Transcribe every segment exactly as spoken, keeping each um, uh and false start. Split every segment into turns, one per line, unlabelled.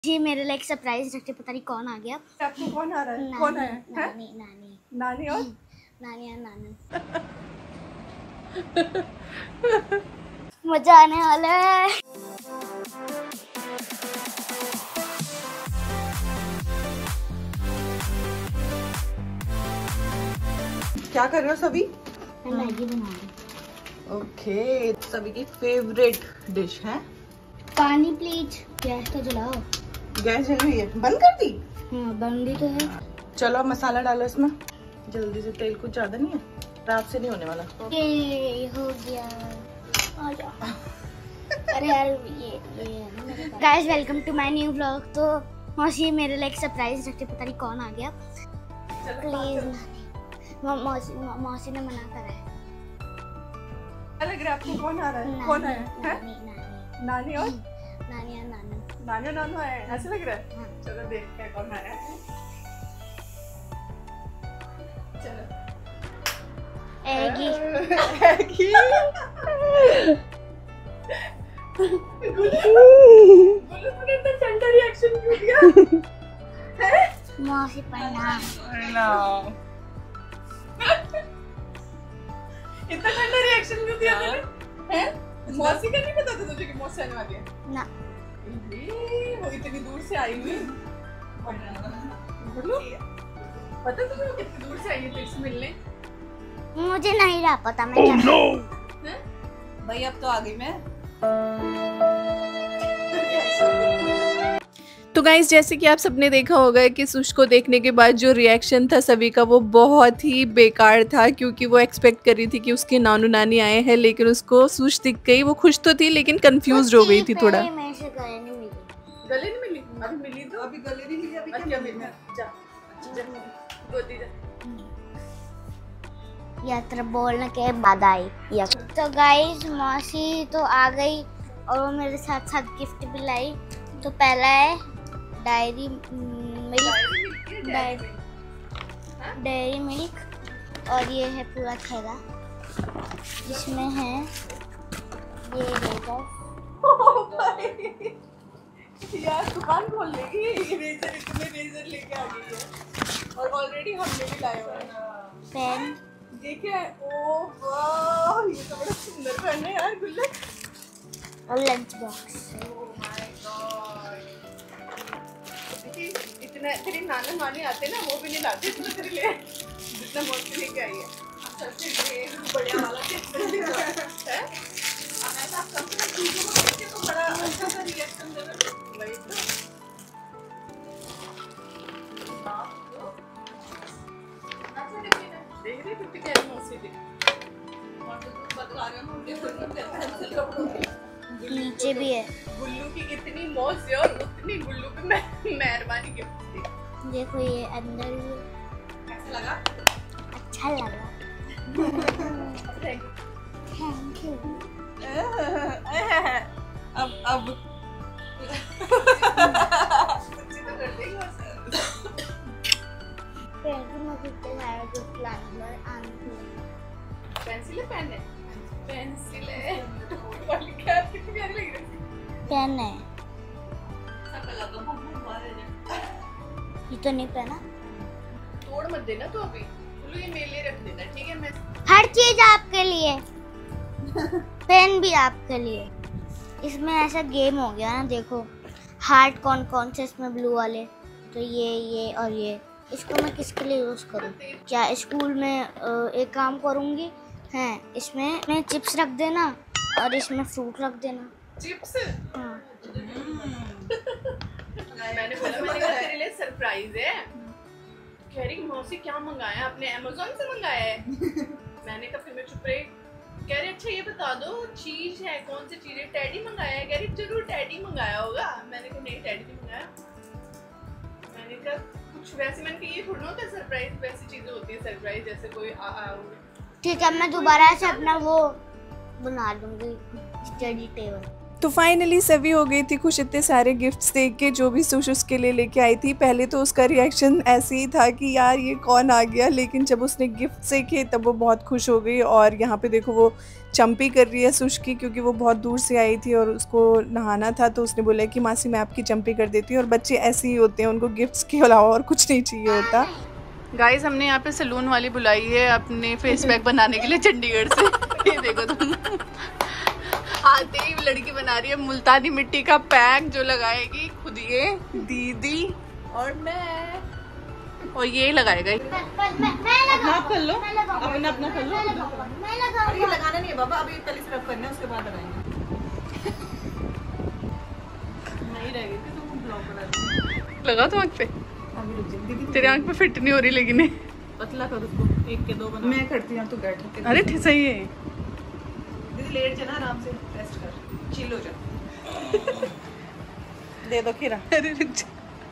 जी मेरे लिए एक सरप्राइज रखते, पता नहीं कौन आ गया।
आपको कौन आ रहा है? कौन है?
नानी नानी
नानी और
नानी और नानू। मजा आने वाला है।
क्या कर रहे हो सभी?
मैं मैगी बना रही।
ओके, सभी की फेवरेट डिश है।
पानी प्लीज। गैस तो जलाओ।
गैस जल रही है, बंद कर दी?
हाँ बंदी तो है।
चलो अब मसाला डालो इसमें जल्दी से। तेल कुछ ज्यादा नहीं है, रात से नहीं होने वाला।
ये हो गया। आ जा। अरे यार ये ये guys welcome to my new vlog. तो मौसी मेरे लिए एक सरप्राइज रखते, पता नहीं कौन आ गया। प्लीज मौसी मौसी ने मना करा है।
क्या लग रहा है आपको? कौन आ रहा है?
नानी,
कौन है?
नानी नानी
नानी और
नानी और नानू।
नानी और नानू आए, ऐसे लग रहा है।
हाँ।
चलो देखते हैं कौन आया है। चलो
एगी
एगी बोलो तूने इतना ठंडा रिएक्शन क्यों दिया? है
मौसी पन्ना।
इतना ठंडा रिएक्शन क्यों दिया तूने? हैं? मौसी का नहीं पता था तुझे कि मौसी आने वाली है?
ना
ये वो इतनी दूर से आई हुई। बोलो पता तुम्हें वो कितनी दूर से आई है तेरे से मिलने?
मुझे नहीं रहा पता मैं क्या।
oh, no! भाई अब तो आ गई मैं।
तो गाइस जैसे कि आप सबने देखा होगा कि सुश को देखने के बाद जो रिएक्शन था सभी का वो बहुत ही बेकार था, क्योंकि वो एक्सपेक्ट कर रही थी कि उसके नानू नानी आए हैं, लेकिन उसको सुश दिख गई। वो खुश तो थी लेकिन कंफ्यूज हो गई थी थोड़ा।
मैं से गले नहीं मिली।
गले नहीं मिली? अभी मिली तो अभी गले नहीं मिली। अभी क्या मिली? जा जा गोदी जा।
यात्रा बोलने के बाद आई। तो गाइस मौसी तो आ गई और वो मेरे साथ साथ गिफ्ट भी लाई। तो पहला है Dairy Milk, Dairy Dairy Milk, और ये है पूरा थैला जिसमें है ये रेजर।
यार दुकान खोल लेगी। रेजर इतने रेजर लेके आ गई है और ऑलरेडी हमने भी लाए हुए हैं।
पेन
देखिए, ओ वाह ये तो बड़ा सुंदर पेन है यार गुल्लक।
और lunch box.
Oh my God, इतना तेरी नाना नानी आते ना वो भी नहीं लाते इतना तेरे लिए जितना मौसी लेके आई है। सबसे ये बढ़िया वाला है। अब ऐसा कंपनी चीजों को देख के तो बड़ा अच्छा सा रिएक्शन दे रहा है। वही तो अच्छा देख रही कितनी प्यारी मौसी थी। और तो तुम बता रहे हो मुझे पेंसिल कपड़ों की
नीचे भी है।
गुल्लू की कितनी मौज है और उतनी गुल्लू पे मेहरबानी गिफ्ट थी।
देखो ये अंदर भी
कैसा लगा?
अच्छा लगा। Thank you.
अब अब कुछ तो कर देगी बस। पेंसिल है पेन है पेंसिल है वाली क्या कितनी प्यारी लग रही है।
पेन है
सब लगा हम मारे जा।
ये तो नहीं पहना।
तोड़ मत देना तो अभी बोलो ये मेरे लिए रख देना ठीक है। मैं
हर चीज आपके लिए। पेन भी आपके लिए। इसमें ऐसा गेम हो गया ना, देखो हार्ट कौन कौन से इसमें ब्लू वाले, तो ये ये और ये। इसको मैं किसके लिए यूज करूँ? क्या स्कूल में एक काम करूँगी, हैं इसमें मैं चिप्स रख देना और इसमें फ्रूट रख देना।
चिप्स?
हाँ।
मैंने बोला मैंने कहा तेरे लिए सरप्राइज है। कह रही मौसी क्या मंगाया आपने? अमेज़न से मंगाया है। मैंने कहा फिर मैं चुप रही। कह रही अच्छा ये बता दो चीज है कौन सी चीज है? टैडी मंगाया है। कह रही जरूर टैडी मंगाया होगा। मैंने कहा नहीं टैडी नहीं मंगाया। मैंने कहा कुछ वैसे मैंने कहा ये थोड़ा होता है सरप्राइज, वैसी चीजें होती है सरप्राइज जैसे कोई आ, आ,
ठीक है मैं दोबारा से अपना वो बना लूंगी स्टडी टेबल।
तो फाइनली सभी हो गई थी खुश इतने सारे गिफ्ट्स देख के जो भी सुश उसके लिए लेके आई थी। पहले तो उसका रिएक्शन ऐसे ही था कि यार ये कौन आ गया, लेकिन जब उसने गिफ्ट देखे तब वो बहुत खुश हो गई। और यहाँ पे देखो वो चंपी कर रही है सुश की, क्योंकि वो बहुत दूर से आई थी और उसको नहाना था, तो उसने बोला कि मासी मैं आपकी चंपी कर देती हूँ। और बच्चे ऐसे ही होते हैं, उनको गिफ्ट्स के अलावा और कुछ नहीं चाहिए होता।
गाइस हमने यहाँ पे सलून वाली बुलाई है अपने फेस पैक बनाने के लिए चंडीगढ़ से। ये देखो तुम, आते ही लड़की बना रही है मुल्तानी मिट्टी का पैक जो लगाएगी खुद ये दीदी और मैं, और ये लगाएगा।
अपना आप कर लो, अपना अपना कर लो।
मैं लगाऊंगा।
ये लगाना नहीं है बाबा, अभी पहले सिर्फ करना है, उसके बाद लगाएंगे। नहीं रहेगी तो तुम ब्लॉक बना दो।
लगा तो आँख पे,
अभी रुक जा दीदी,
तेरे आँख पे फिट नहीं हो रही लेकिन।
पतला कर उसको, एक के दो बना। मैं करती हूँ, तू बैठ के।
अरे ठीक सही है
दीदी लेट जा ना, आराम से रेस्ट कर, चिल हो जा। दे दो खीरा।
अरे रुक जा,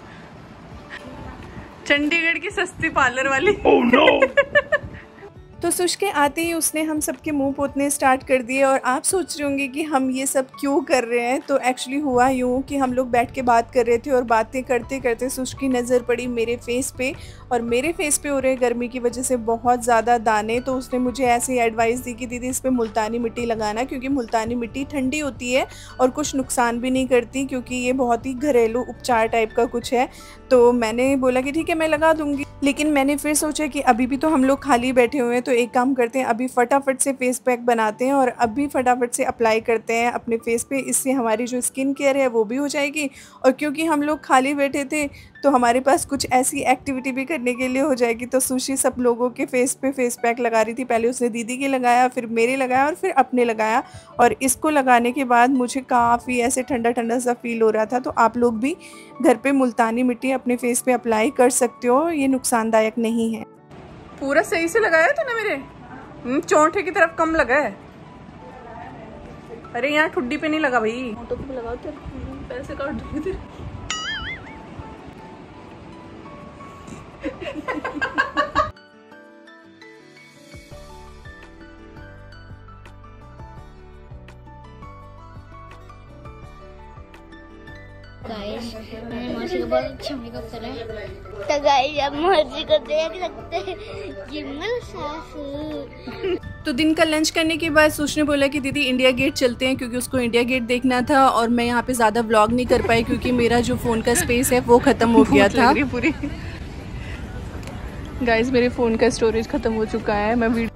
चंडीगढ़ की सस्ती पार्लर वाली।
oh, no! तो सुश के आते ही उसने हम सबके मुंह पोतने स्टार्ट कर दिए। और आप सोच रहे होंगे कि हम ये सब क्यों कर रहे हैं, तो एक्चुअली हुआ यूँ कि हम लोग बैठ के बात कर रहे थे और बातें करते करते सुश की नज़र पड़ी मेरे फेस पे, और मेरे फेस पे हो रहे गर्मी की वजह से बहुत ज़्यादा दाने। तो उसने मुझे ऐसे ही एडवाइस दी कि दीदी इस पर मुल्तानी मिट्टी लगाना, क्योंकि मुल्तानी मिट्टी ठंडी होती है और कुछ नुकसान भी नहीं करती, क्योंकि ये बहुत ही घरेलू उपचार टाइप का कुछ है। तो मैंने बोला कि ठीक है मैं लगा दूँगी, लेकिन मैंने फिर सोचा कि अभी भी तो हम लोग खाली बैठे हुए हैं, तो एक काम करते हैं अभी फटाफट से फेस पैक बनाते हैं और अभी फटाफट से अप्लाई करते हैं अपने फेस पे। इससे हमारी जो स्किन केयर है वो भी हो जाएगी, और क्योंकि हम लोग खाली बैठे थे तो हमारे पास कुछ ऐसी एक्टिविटी भी करने के लिए हो जाएगी। तो सुशी सब लोगों के फेस पे फेस पैक लगा रही थी। पहले उसने दीदी के लगाया, फिर मेरे लगाया और फिर अपने लगाया। और इसको लगाने के बाद मुझे काफ़ी ऐसे ठंडा ठंडा सा फील हो रहा था। तो आप लोग भी घर पे मुल्तानी मिट्टी अपने फेस पे अप्लाई कर सकते हो, ये नुकसानदायक नहीं है।
पूरा सही से लगाया तूने मेरे चौंठे की तरफ कम लगा है। अरे यहाँ ठुड्डी पे नहीं लगा भाई, तो लगाओ तो पैसे काट दूंगी तेरे।
गाइस मैंने मौसी को बहुत अच्छा मेकअप करा है, तो गाइस अब मौसी को देख सकते हैं। ये मेरा सासू।
तो दिन का लंच करने के बाद सुश ने बोला कि दीदी इंडिया गेट चलते हैं, क्योंकि उसको इंडिया गेट देखना था। और मैं यहाँ पे ज़्यादा व्लॉग नहीं कर पाई क्योंकि मेरा जो फ़ोन का स्पेस है वो ख़त्म हो गया था
पूरी। गाइस मेरे फ़ोन का स्टोरेज ख़त्म हो चुका है। मैं वीडियो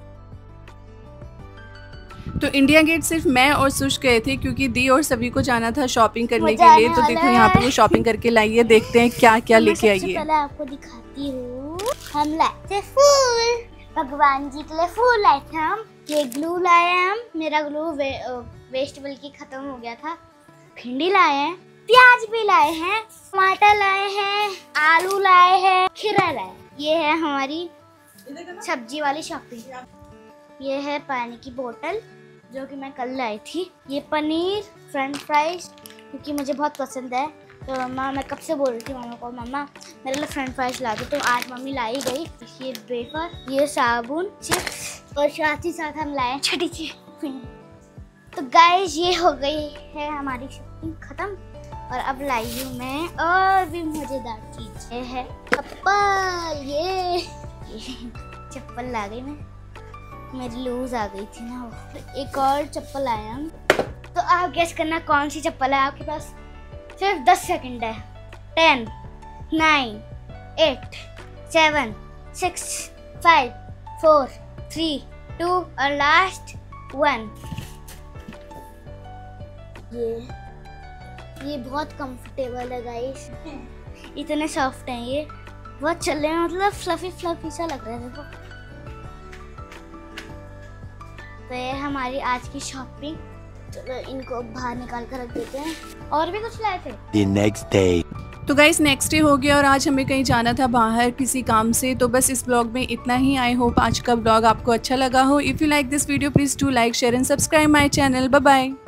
तो इंडिया गेट सिर्फ मैं और सुश गए थे, क्योंकि दी और सभी को जाना था शॉपिंग करने के लिए। तो देखो यहाँ पे वो शॉपिंग करके लाई है, देखते हैं क्या क्या लेके आई है।
पहले आपको दिखाती हूँ, हम लाए थे फूल, भगवान जी के लिए फूल लाए थे हम। ये ग्लू लाए हैं हम, मेरा ग्लू वे, वेस्ट बल्कि खत्म हो गया था। भिंडी लाए हैं, प्याज भी लाए हैं, टमाटर लाए हैं, आलू लाए हैं, खीरा लाए। ये है हमारी सब्जी वाली शॉपिंग। ये है पानी की बोतल जो कि मैं कल लाई थी। ये पनीर, फ्रेंच फ्राइज, क्योंकि मुझे बहुत पसंद है। तो मम्मा, मैं कब से बोल रही थी मम्मा को, मम्मा मेरे लिए फ्रेंच फ्राइज ला दो, तो आज मम्मी लाई गई। ये वेफर, ये साबुन, चिप्स, और साथ ही साथ हम लाए छोटी सी। तो गाइस ये हो गई है हमारी शॉपिंग खत्म, और अब लाई हूँ मैं और भी मजेदार चीज। ये है चप्पल, ये, ये चप्पल ला गई मैं, मेरी लूज आ गई थी ना वो। तो एक और चप्पल आया हम, तो आप गेस करना कौन सी चप्पल है आपके पास। सिर्फ दस सेकंड है। Ten, nine, eight, seven, six, five, four, three, two और लास्ट वन। ये ये बहुत कंफर्टेबल है गाइस, इतने सॉफ्ट हैं ये, बहुत चल रहे हैं, मतलब फ्लफी फ्लफी सा लग रहा है देखो। तो ये हमारी आज की शॉपिंग। चलो इनको बाहर निकाल कर रख देते हैं। और भी कुछ लाए थे।
The next day.
तो गाइस नेक्स्ट डे हो गया और आज हमें कहीं जाना था बाहर किसी काम से। तो बस इस ब्लॉग में इतना ही। आई होप आज का ब्लॉग आपको अच्छा लगा हो। If you like this video please do like, share and subscribe my channel. Bye bye.